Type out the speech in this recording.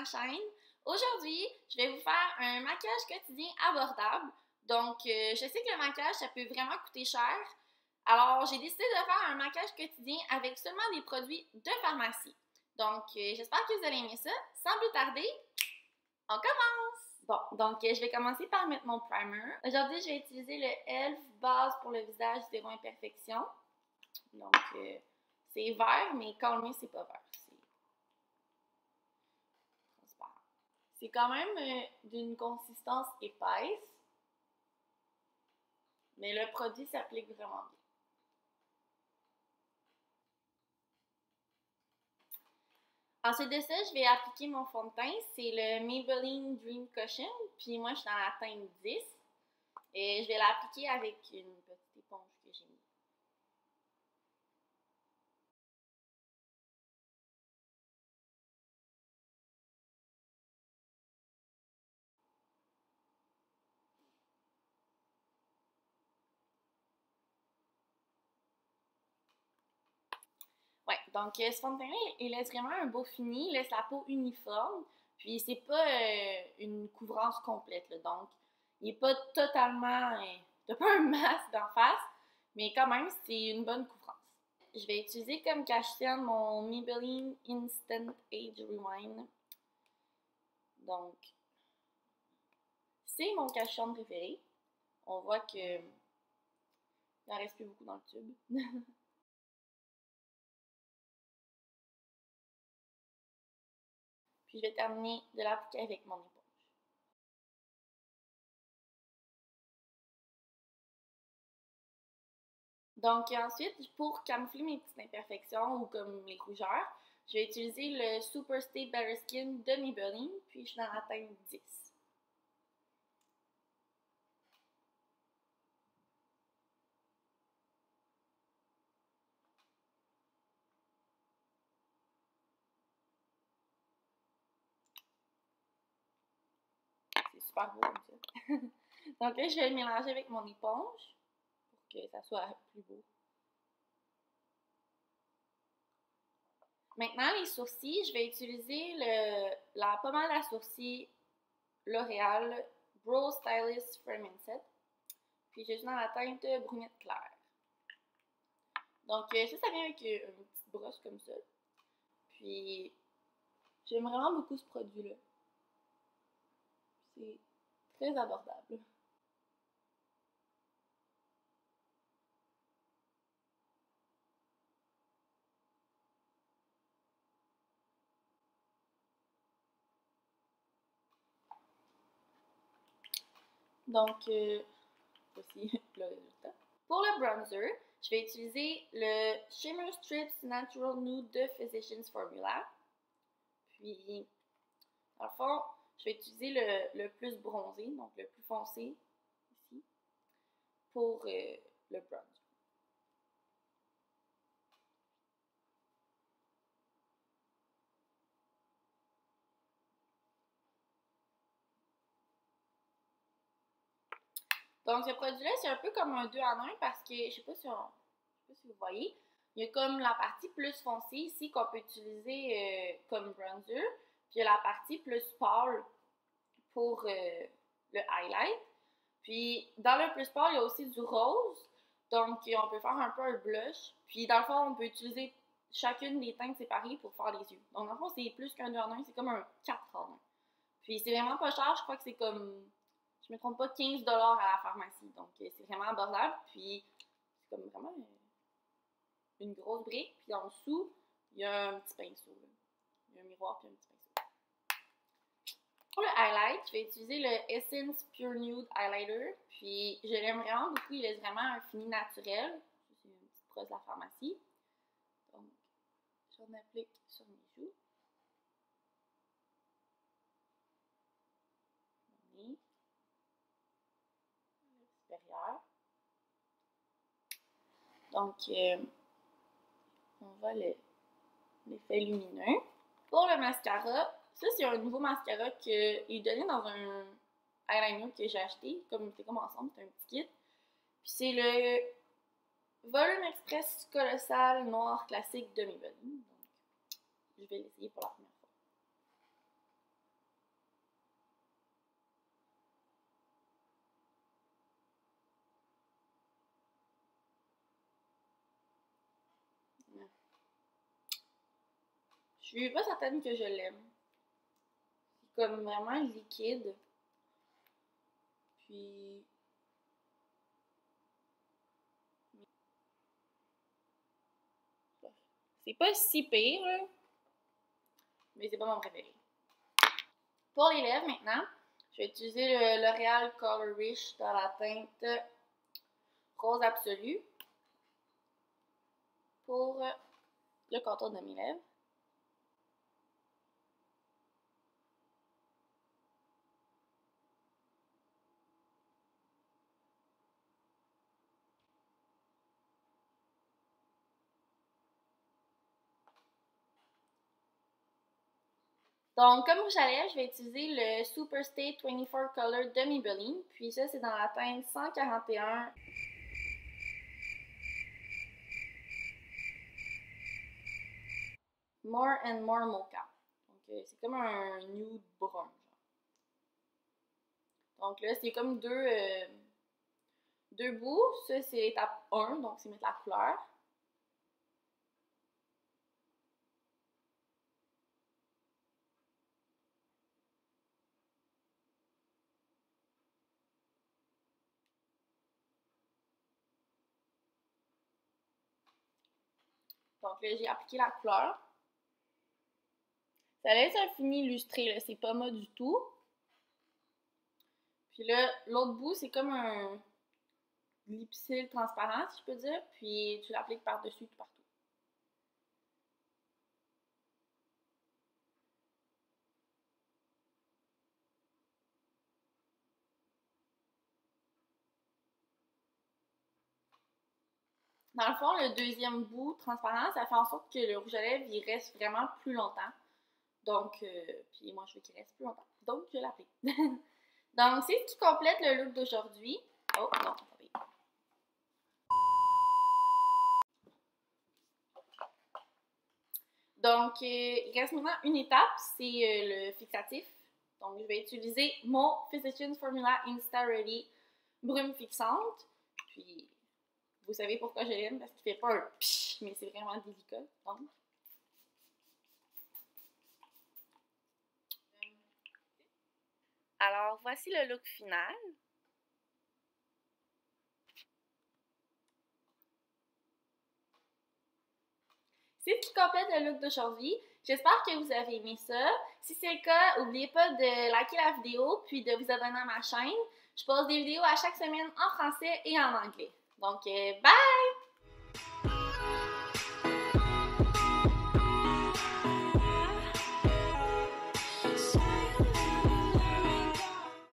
chaîne. Aujourd'hui, je vais vous faire un maquillage quotidien abordable. Donc, je sais que le maquillage, ça peut vraiment coûter cher. Alors, j'ai décidé de faire un maquillage quotidien avec seulement des produits de pharmacie. Donc, j'espère que vous allez aimer ça. Sans plus tarder, on commence! Bon, donc je vais commencer par mettre mon primer. Aujourd'hui, je vais utiliser le e.l.f. base pour le visage zéro imperfection. Donc, c'est vert, mais calmé, c'est pas vert. C'est transparent. C'est quand même d'une consistance épaisse, mais le produit s'applique vraiment bien. Ensuite de ça, je vais appliquer mon fond de teint. C'est le Maybelline Dream Cushion. Puis moi, je suis dans la teinte 10. Et je vais l'appliquer avec une petite éponge que j'ai mis. Ouais, donc ce fond de teint-là, il laisse vraiment un beau fini, il laisse la peau uniforme, puis c'est pas une couvrance complète, là, donc il est pas totalement, t'as pas un masque d'en face, mais quand même, c'est une bonne couvrance. Je vais utiliser comme cache-tienne mon Maybelline Instant Age Rewind. Donc, c'est mon cache-tienne préféré. On voit que il en reste plus beaucoup dans le tube. Puis je vais terminer de l'appliquer avec mon éponge. Donc ensuite, pour camoufler mes petites imperfections ou comme les rougeurs, je vais utiliser le Super Stay Better Skin de Maybelline, puis je suis dans la teinte 10. C'est super beau comme ça. Donc là, je vais le mélanger avec mon éponge pour que ça soit plus beau. Maintenant, les sourcils, je vais utiliser la pommade à sourcils L'Oréal Brow Stylist Frame Set. Puis je suis dans la teinte brunette claire. Donc ça vient avec une petite brosse comme ça. Puis j'aime vraiment beaucoup ce produit-là. C'est très abordable. Donc, voici le résultat. Pour le bronzer, je vais utiliser le Shimmer Strips Natural Nude de Physicians Formula. Puis, dans le fond, je vais utiliser le plus bronzé, donc le plus foncé, ici, pour le bronzer. Donc, ce produit-là, c'est un peu comme un 2 en 1 parce que, je sais pas si vous voyez, il y a comme la partie plus foncée ici qu'on peut utiliser comme bronzer, puis il y a la partie plus pâle pour le highlight. Puis, dans le plus pâle, il y a aussi du rose, donc on peut faire un peu un blush. Puis, dans le fond, on peut utiliser chacune des teintes séparées pour faire les yeux. Donc, dans le fond, c'est plus qu'un 2 en 1, c'est comme un 4 en 1. Puis, c'est vraiment pas cher, je crois que c'est comme, je me trompe pas, 15$ à la pharmacie. Donc, c'est vraiment abordable. Puis, c'est comme vraiment une grosse brique. Puis, en dessous, il y a un petit pinceau. Là. Il y a un miroir puis un petit pinceau. Pour le highlight, je vais utiliser le Essence Pure Nude Highlighter. Puis, je l'aime vraiment beaucoup. Il laisse vraiment un fini naturel. C'est une petite brosse de la pharmacie. Donc, j'en applique sur mes joues. Supérieur. Donc, on va l'effet lumineux. Pour le mascara, ça c'est un nouveau mascara qui est donné dans un eyeliner que j'ai acheté, c'est comme ensemble, c'est un petit kit. Puis c'est le Volume Express Colossal Noir Classique de Maybelline. Donc, je vais l'essayer pour la première fois. Je suis pas certaine que je l'aime. C'est comme vraiment liquide. Puis... c'est pas si pire, là. Mais c'est pas mon préféré. Pour les lèvres, maintenant, je vais utiliser le L'Oréal Color Riche dans la teinte rose absolu pour le contour de mes lèvres. Donc, comme rouge à lèvres, je vais utiliser le Superstay 24 Color de Maybelline. Puis ça, c'est dans la teinte 141. More and More Mocha. Donc, c'est comme un nude brun. Donc là, c'est comme deux bouts. Ça, c'est l'étape 1, donc c'est mettre la couleur. Donc là, j'ai appliqué la couleur. Ça laisse un fini illustré, là. C'est pas mat du tout. Puis là, l'autre bout, c'est comme un lipsil transparent, si je peux dire. Puis tu l'appliques par-dessus tout partout. Dans le fond, le deuxième bout transparent, ça fait en sorte que le rouge à lèvres, il reste vraiment plus longtemps. Donc, puis moi, je veux qu'il reste plus longtemps. Donc, je l'applique. Donc, c'est ce qui complète le look d'aujourd'hui. Oh, non, attendez. Donc, il reste maintenant une étape, c'est le fixatif. Donc, je vais utiliser mon Physicians Formula Insta Ready brume fixante. Puis, vous savez pourquoi je l'aime, parce qu'il fait pas un psh, mais c'est vraiment délicat. Donc, alors, voici le look final. C'est ce qui complète le look d'aujourd'hui. J'espère que vous avez aimé ça. Si c'est le cas, n'oubliez pas de liker la vidéo puis de vous abonner à ma chaîne. Je pose des vidéos à chaque semaine en français et en anglais. Donc, bye!